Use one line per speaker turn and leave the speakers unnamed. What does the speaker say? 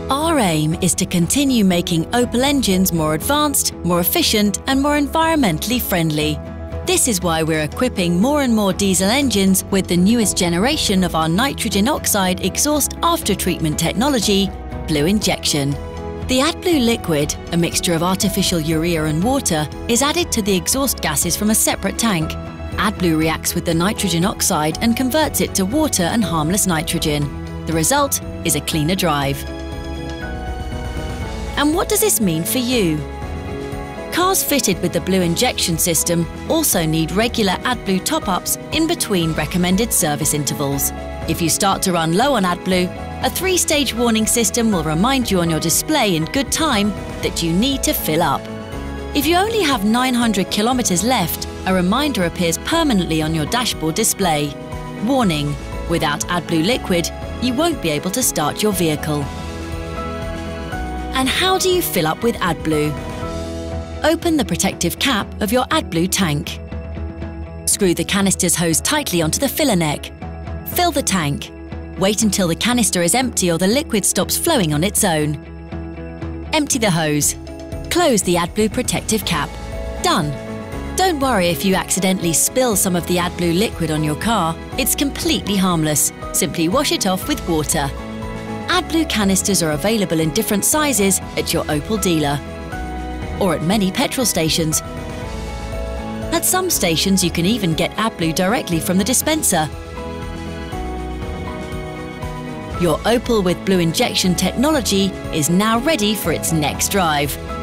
Our aim is to continue making Opel engines more advanced, more efficient and more environmentally friendly. This is why we're equipping more and more diesel engines with the newest generation of our nitrogen oxide exhaust after-treatment technology, BlueInjection. The AdBlue liquid, a mixture of artificial urea and water, is added to the exhaust gases from a separate tank. AdBlue reacts with the nitrogen oxide and converts it to water and harmless nitrogen. The result is a cleaner drive. And what does this mean for you? Cars fitted with the BlueInjection system also need regular AdBlue top-ups in between recommended service intervals. If you start to run low on AdBlue, a 3-stage warning system will remind you on your display in good time that you need to fill up. If you only have 900 kilometers left, a reminder appears permanently on your dashboard display. Warning: without AdBlue liquid, you won't be able to start your vehicle. And how do you fill up with AdBlue? Open the protective cap of your AdBlue tank. Screw the canister's hose tightly onto the filler neck. Fill the tank. Wait until the canister is empty or the liquid stops flowing on its own. Empty the hose. Close the AdBlue protective cap. Done! Don't worry if you accidentally spill some of the AdBlue liquid on your car. It's completely harmless. Simply wash it off with water. AdBlue canisters are available in different sizes at your Opel dealer or at many petrol stations. At some stations you can even get AdBlue directly from the dispenser. Your Opel with BlueInjection technology is now ready for its next drive.